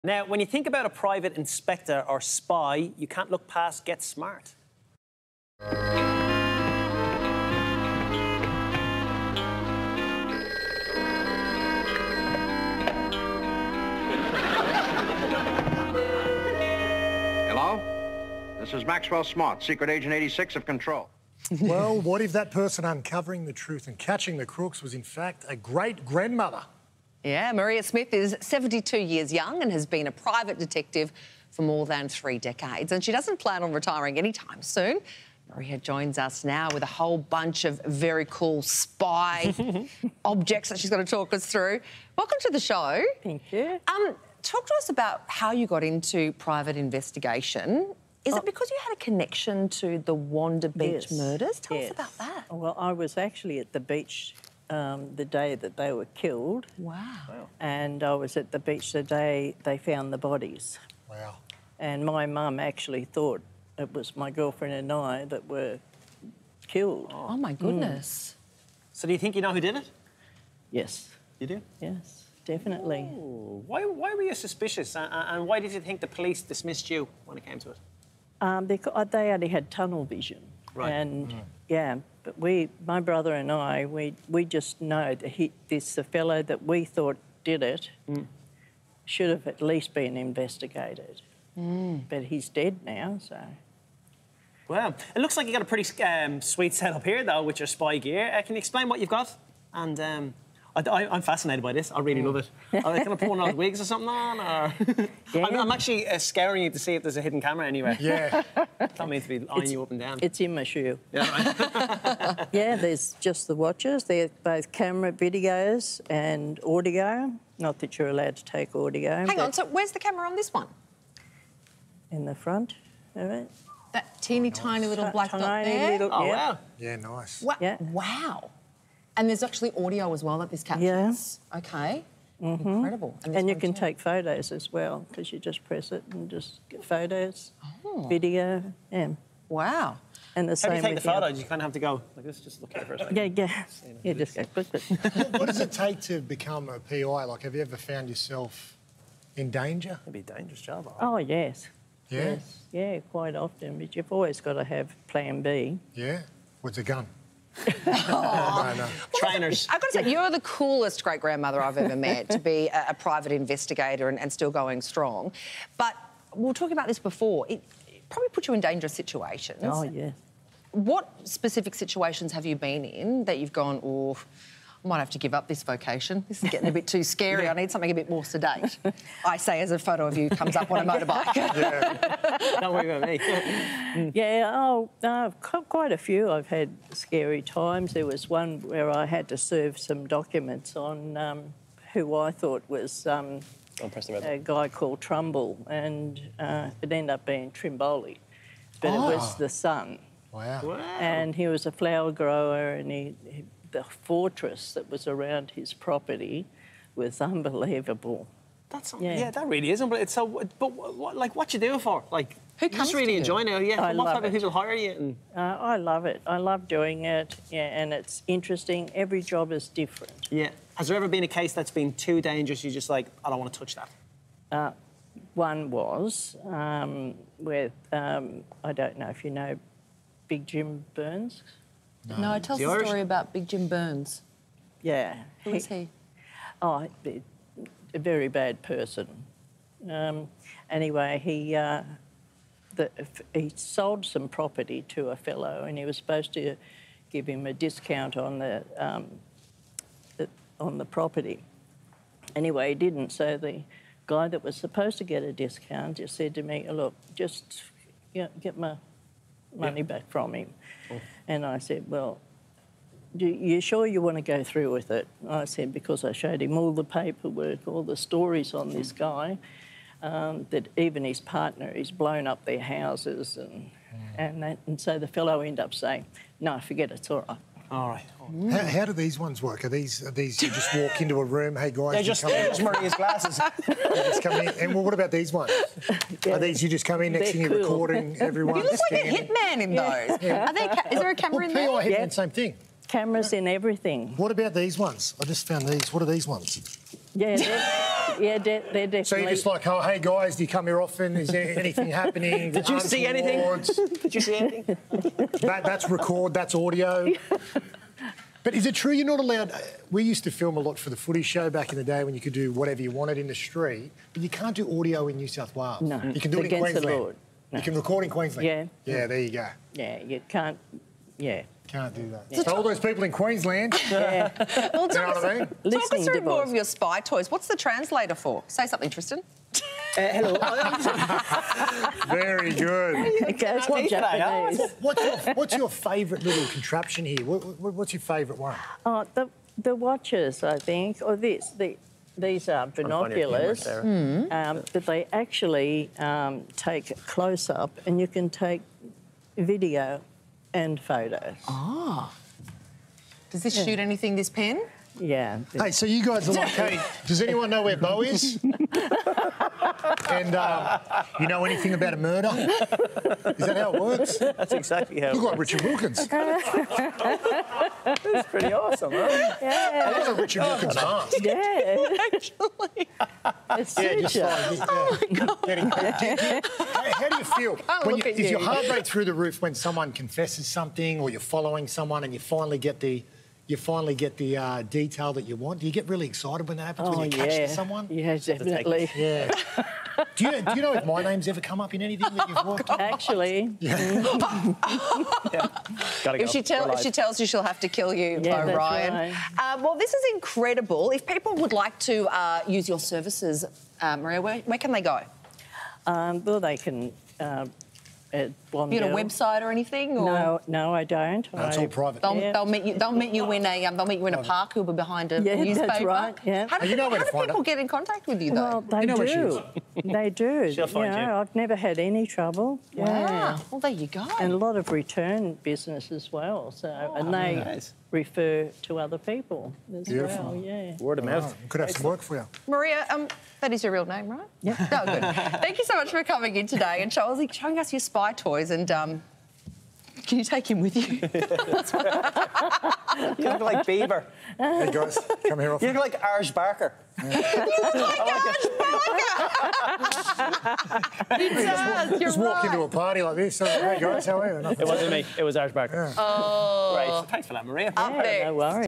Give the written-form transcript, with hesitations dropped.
Now, when you think about a private inspector or spy, you can't look past Get Smart. Hello? This is Maxwell Smart, Secret Agent 86 of Control. Well, what if that person uncovering the truth and catching the crooks was in fact a great-grandmother? Yeah, Marea Smith is 72 years young and has been a private detective for more than 3 decades, and she doesn't plan on retiring anytime soon. Marea joins us now with a whole bunch of very cool spy objects that she's going to talk us through. Welcome to the show. Thank you. Talk to us about how you got into private investigation. Is it because you had a connection to the Wanda Beach murders? Tell us about that. Well, I was actually at the beach the day that they were killed. Wow. And I was at the beach the day they found the bodies. Wow. And my mum actually thought it was my girlfriend and I that were killed. Oh, my goodness. So do you think you know who did it? Yes. You do? Yes, definitely. Ooh. Why were you suspicious? And why did you think the police dismissed you when it came to it? Because they only had tunnel vision. Right. And, yeah, but my brother and I, we just know that the fellow that we thought did it should have at least been investigated. But he's dead now, so... Well, it looks like you got a pretty sweet setup here, though, with your spy gear. Can you explain what you've got? And I'm fascinated by this. I really love it. Are they going to put one of those wigs or something on? Or... Yeah. I'm actually scaring you to see if there's a hidden camera anywhere. Yeah. Don't mean to be eyeing you up and down. It's in my shoe. Yeah, right. Yeah, there's just the watches. They're both camera, videos and audio. Not that you're allowed to take audio. Hang on, so where's the camera on this one? In the front, all right? That teeny tiny little black dot there? Little, Oh, yeah. wow. Yeah, nice. Yeah. Wow. And there's actually audio as well that this captures? Yeah. OK. Incredible. And you can take photos as well, because you just press it and just get photos, video, yeah. Wow. And the How same do you take with the photos? You kind of have to go like this, just look at it for a second. Yeah. You just go click it. What does it take to become a PI? Like, have you ever found yourself in danger? It'd be a dangerous job. Oh, yes. Yeah? Yes. Yeah, quite often. But you've always got to have plan B. Yeah? What's a gun? No. Trainers. I've got to say, you're the coolest great-grandmother I've ever met, to be a private investigator and still going strong. But we were talking about this before. It probably put you in dangerous situations. Oh, yeah. What specific situations have you been in that you've gone, oh, I might have to give up this vocation. This is getting a bit too scary. I need something a bit more sedate. I say as a photo of you comes up on a motorbike. Don't worry about me. Yeah, quite a few. I've had scary times. There was one where I had to serve some documents on who I thought was a guy called Trumbull, and it ended up being Trimboli, but it was the son. Wow. And he was a flower grower, and the fortress that was around his property was unbelievable. That's that really is unbelievable. So, but what you do it for? Like, who comes just really enjoying it? Yeah. I What love type of it. people hire you? And... I love it. I love doing it. Yeah, and it's interesting. Every job is different. Yeah. Has there ever been a case that's been too dangerous? You're just like, I don't want to touch that. One was with I don't know if you know Big Jim Burns. No, tell us the story about Big Jim Burns. Yeah. Who is he? Oh, a very bad person. Anyway, he sold some property to a fellow, and he was supposed to give him a discount on the property. Anyway, he didn't. So the guy that was supposed to get a discount just said to me, "Look, just get my money back from him." And I said, "Well, you sure you want to go through with it?" I said, because I showed him all the paperwork, all the stories on this guy, that even his partner, he's blown up their houses and so the fellow ended up saying, "No, forget it, it's all right." All right. How do these ones work? Are these you just walk into a room, hey guys, They're just Maria's glasses. You just come in. And what about these ones? Yeah. Are these you just come in, next thing you're recording everyone? You look like a hitman in those. Is there a camera in there? PI hitman, same thing. Cameras in everything. What about these ones? I just found these. What are these ones? Yeah, Yeah, they're definitely... So you're just like, oh, hey, guys, do you come here often? Is there anything happening? Did you see anything? Did you see anything? That's record, that's audio. But is it true you're not allowed... We used to film a lot for the footy show back in the day when you could do whatever you wanted in the street, but you can't do audio in New South Wales. No. You can do it in Against the Queensland. law. No. You can record in Queensland. Yeah. Yeah, there you go. Yeah, you can't... Yeah. Can't do that. So all those people in Queensland... Yeah. Well, You know what I mean? talk us Listening through more device. of your spy toys. What's the translator for? Say something, Tristan. Hello. Very good. It goes to Japanese. What's your favourite little contraption here? What's your favourite one? Oh, the watches, I think, or these are binoculars, but they actually take close-up and you can take video and photos. Oh. Does this shoot anything, this pen? Yeah. Hey, so you guys are like, hey, does anyone know where Bo is? And you know anything about a murder? Is that how it works? That's exactly how. Look like Richard Wilkins. That's pretty awesome, huh? Yeah. Look like Richard Wilkins' mask. Yeah. Actually. It's Yeah, just such like, how do you feel? look at Is your you. heart rate through the roof when someone confesses something or you're following someone and you finally get the detail that you want? Do you get really excited when that happens, when you catch someone? Yeah, definitely. Yeah. Do you know if my name's ever come up in anything that you've worked on? Actually, Gotta go. If she tells you, she'll have to kill you, Yeah, that's Ryan. right. Well, this is incredible. If people would like to use your services, Marea, where can they go? well, they can... You got a website or anything? Or? No, I don't. No, it's all private. They'll meet you. They'll meet you in a park. Who'll be behind a newspaper. That's right. Yeah. How do, You know where to how do find people her. get in contact with you, though? Well, they know where she do. They do. She'll find you. I've never had any trouble. Wow. Yeah. Well, there you go. And a lot of return business as well. So, and they nice. refer to other people as Beautiful. well. Yeah. Word of mouth. Could have some work for you. Marea, that is your real name, right? Yeah. Oh, good. Thank you so much for coming in today and showing us your spy toys. And can you take him with you? You look like Beaver. Hey, guys, come here You often. look like Arj Barker. You look like Arj Barker. He does. You're Just walk right. into a party like this. Hey, guys, how are you? It wasn't me. It was Arj Barker. Oh. Right. Thanks for that, Marea. Up next. No worries.